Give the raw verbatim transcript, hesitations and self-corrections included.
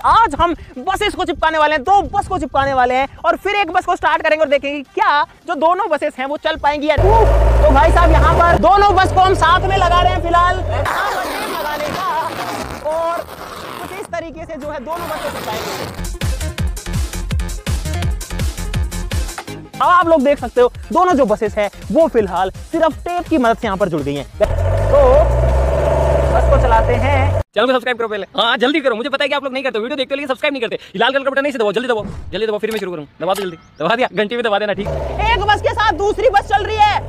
आज हम बसेस को चिपकाने वाले हैं, दो बस को चिपकाने वाले हैं और फिर एक बस को स्टार्ट करेंगे और देखेंगे क्या जो दोनों बसेस हैं वो चल पाएंगी या नहीं। तो भाई साहब यहाँ पर दोनों बस को हम साथ में लगा रहे हैं फिलहाल लगाने का, और कुछ इस तरीके से जो है दोनों बस को चिपकाएंगे। अब आप लोग देख सकते हो दोनों जो बसेस हैं वो फिलहाल सिर्फ टेप की मदद से यहाँ पर जुड़ गई हैं। तो बस को चलाते हैं। चैनल को सब्सक्राइब करो पहले, हाँ जल्दी करो, मुझे पता है कि आप लोग नहीं करते, वीडियो देखते हो लेकिन सब्सक्राइब नहीं करते। लाल कलर का बटन नहीं से दबाओ, जल्दी दबाओ जल्दी दबाओ, फिर मैं शुरू करूँ। दबा दो जल्दी, दबा दिया, घंटी में दबा देना। ठीक, एक बस के साथ दूसरी बस चल रही है।